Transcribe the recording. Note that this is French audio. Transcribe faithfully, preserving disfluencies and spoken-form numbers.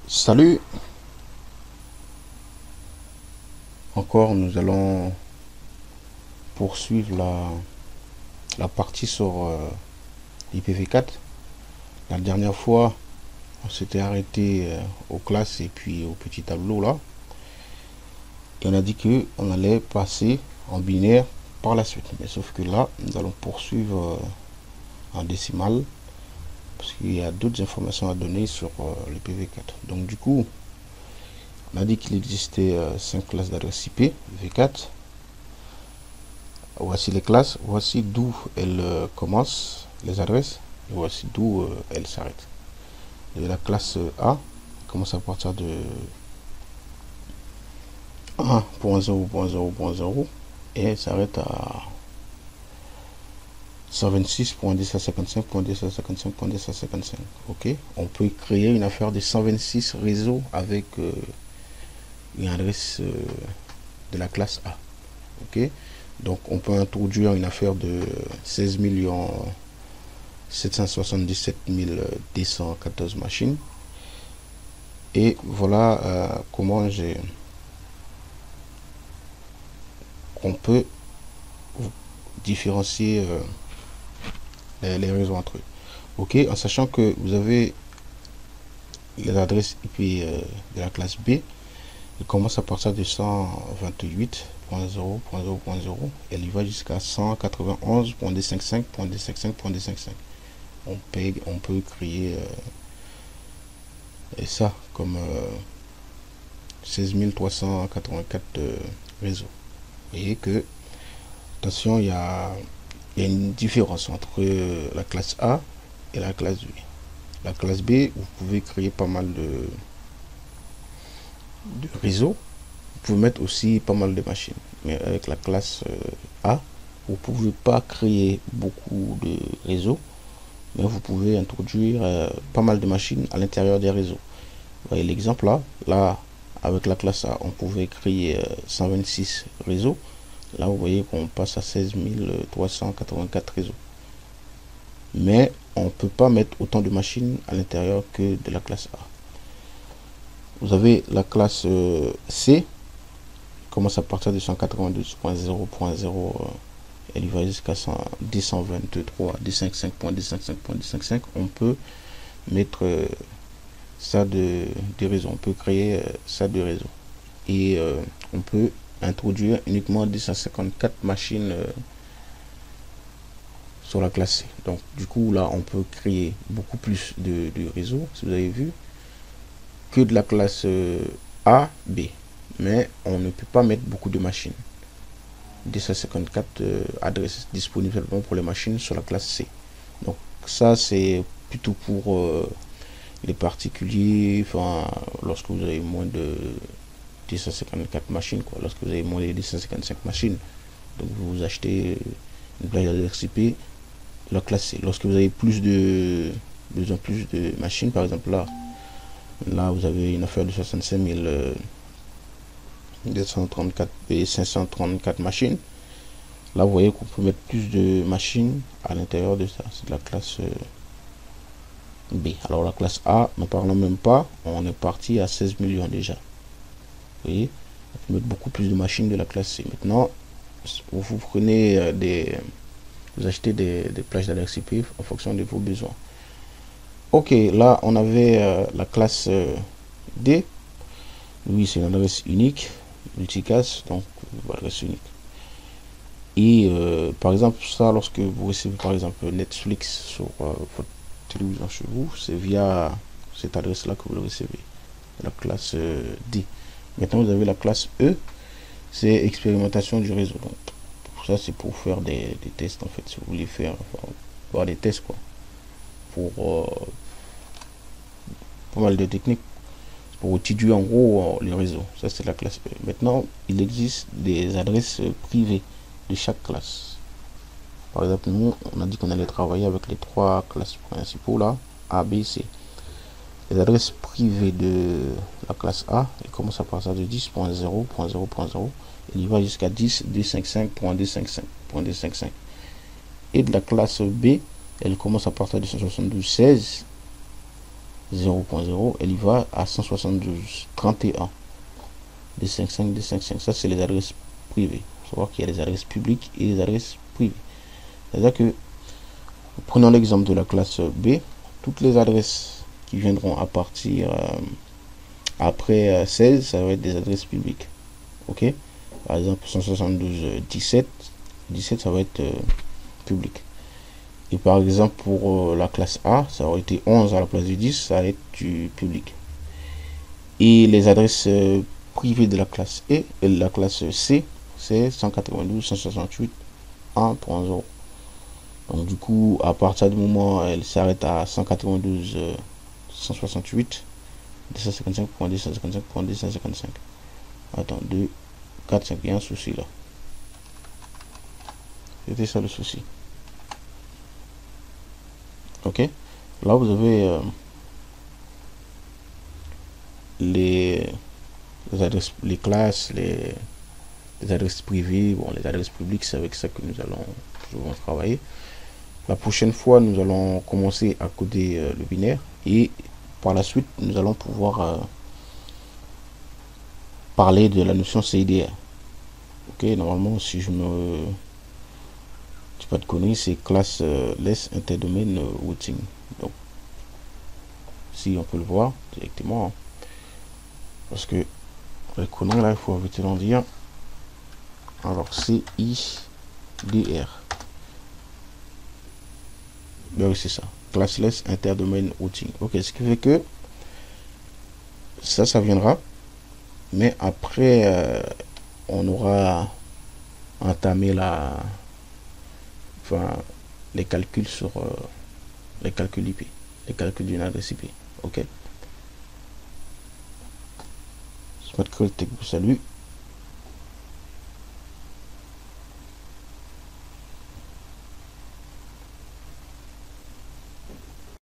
Salut. Encore, nous allons poursuivre la, la partie sur euh, I P v quatre. La dernière fois, on s'était arrêté euh, aux classes et puis au petit tableau là. Et on a dit que on allait passer en binaire par la suite. Mais sauf que là, nous allons poursuivre euh, en décimal. Parce qu'il y a d'autres informations à donner sur euh, l'I P v quatre. Donc du coup, on a dit qu'il existait euh, cinq classes d'adresse I P v quatre. Voici les classes, voici d'où elles euh, commencent, les adresses, et voici d'où euh, elles s'arrêtent. La classe A commence à partir de un point zéro point zéro point zéro et elle s'arrête à cent vingt-six point deux cent cinquante-cinq point deux cent cinquante-cinq point deux cent cinquante-cinq. Ok, on peut créer une affaire de cent vingt-six réseaux avec euh, une adresse euh, de la classe A. Ok, donc on peut introduire une affaire de seize millions sept cent soixante-dix-sept mille deux cent quatorze machines. Et voilà euh, comment j'ai on peut différencier euh, les, les réseaux entre eux. Ok, en sachant que vous avez les adresses I P euh, de la classe B, il commence à partir de cent vingt-huit point zéro point zéro point zéro et il va jusqu'à cent quatre-vingt-onze point deux cent cinquante-cinq point deux cent cinquante-cinq point deux cent cinquante-cinq. On peut, on peut créer euh, et ça comme euh, seize mille trois cent quatre-vingt-quatre euh, réseaux. Vous voyez que, attention, il y a, y a une différence entre euh, la classe A et la classe B. La classe B, vous pouvez créer pas mal de, de réseaux. Vous pouvez mettre aussi pas mal de machines. Mais avec la classe euh, A, vous ne pouvez pas créer beaucoup de réseaux, mais vous pouvez introduire euh, pas mal de machines à l'intérieur des réseaux. Vous voyez l'exemple là. Là, avec la classe A, on pouvait créer euh, cent vingt-six réseaux. Là, vous voyez qu'on passe à seize mille trois cent quatre-vingt-quatre réseaux. Mais on ne peut pas mettre autant de machines à l'intérieur que de la classe A. Vous avez la classe euh, C, qui commence à partir de cent quatre-vingt-douze point zéro point zéro, euh, elle va jusqu'à deux cent vingt-trois point deux cent cinquante-cinq point deux cent cinquante-cinq point deux cent cinquante-cinq. On peut mettre euh, ça de, de réseau, on peut créer euh, ça de réseau. Et euh, on peut introduire uniquement deux cent cinquante-quatre machines euh, sur la classe C. Donc du coup là on peut créer beaucoup plus de, de réseaux, si vous avez vu, que de la classe euh, A, B. Mais on ne peut pas mettre beaucoup de machines. deux cent cinquante-quatre euh, adresses disponibles pour les machines sur la classe C. Donc ça c'est plutôt pour euh, les particuliers, enfin lorsque vous avez moins de deux cent cinquante-quatre machines, quoi, lorsque vous avez moins de deux cent cinquante-cinq machines, donc vous achetez une plage d'adresse I P la classe C. Lorsque vous avez plus de besoin plus de machines, par exemple là, là vous avez une affaire de soixante-cinq mille deux cent trente-quatre et cinq cent trente-quatre machines. Là vous voyez qu'on peut mettre plus de machines à l'intérieur de ça. C'est de la classe B. Alors la classe A, ne parlons même pas, on est parti à seize millions déjà. Vous voyez, on peut mettre beaucoup plus de machines de la classe C. Maintenant, vous prenez des, vous achetez des, des plages d'adresse I P en fonction de vos besoins. Ok, là on avait euh, la classe euh, D. Oui, c'est une adresse unique, multicast, donc adresse unique. Et euh, par exemple, ça, lorsque vous recevez par exemple Netflix sur euh, votre télévision chez vous, c'est via cette adresse là que vous le recevez, la classe euh, D. Maintenant vous avez la classe E, c'est expérimentation du réseau. Donc pour ça c'est pour faire des, des tests en fait, si vous voulez faire enfin, voir des tests quoi, pour euh, pas mal de techniques pour étudier en gros euh, les réseaux. Ça c'est la classe E. Maintenant il existe des adresses privées de chaque classe. Par exemple nous on a dit qu'on allait travailler avec les trois classes principaux là, A, B, C. Les adresses privées de la classe A, elles commencent à partir de dix point zéro point zéro point zéro et il va jusqu'à dix point deux cent cinquante-cinq point deux cent cinquante-cinq point deux cent cinquante-cinq. Et de la classe B, elle commence à partir de cent soixante-douze point seize zéro point zéro, elle y va à cent soixante-douze trente et un deux cent cinquante-cinq deux cent cinquante-cinq. Ça, c'est les adresses privées. Il faut savoir qu'il y a les adresses publiques et les adresses privées. C'est-à-dire que, prenons l'exemple de la classe B, toutes les adresses qui viendront à partir euh, après euh, seize, ça va être des adresses publiques. Ok? Par exemple, cent soixante-douze dix-sept, dix-sept, ça va être euh, public. Et par exemple, pour euh, la classe A, ça aurait été onze à la place du dix, ça va être du public. Et les adresses euh, privées de la classe E, et de la classe C, c'est cent quatre-vingt-douze cent soixante-huit un point zéro. Donc du coup, à partir du moment où elle s'arrête à cent quatre-vingt-douze cent soixante-huit deux cent cinquante-cinq point deux cent cinquante-cinq point deux cent cinquante-cinq. Attends, deux, quatre, cinq, il y a un souci là. C'était ça le souci. Ok, là vous avez euh, les, les adresses, les classes, les, les adresses privées, bon, les adresses publiques, c'est avec ça que nous allons souvent travailler. La prochaine fois, nous allons commencer à coder euh, le binaire et par la suite, nous allons pouvoir euh, parler de la notion C I D R. Ok, normalement, si je me dis pas de conneries, c'est classe euh, less interdomain euh, routing. Donc, si on peut le voir directement, hein, parce que les conneries là, il faut éviter d'en dire. Alors, C I D R. Ben oui, c'est ça. Classless interdomain routing. Ok, ce qui fait que ça, ça viendra. Mais après, euh, on aura entamé la, enfin, les calculs sur euh, les calculs I P, les calculs d'une adresse I P. Ok. Smart Call Tech vous salue.